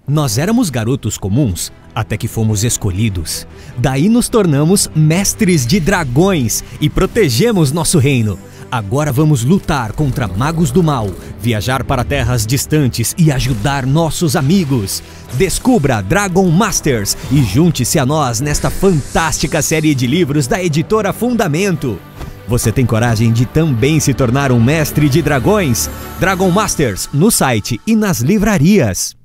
Nós éramos garotos comuns até que fomos escolhidos. Daí nos tornamos mestres de dragões e protegemos nosso reino. Agora vamos lutar contra magos do mal, viajar para terras distantes e ajudar nossos amigos. Descubra Dragon Masters e junte-se a nós nesta fantástica série de livros da editora Fundamento. Você tem coragem de também se tornar um mestre de dragões? Dragon Masters no site e nas livrarias.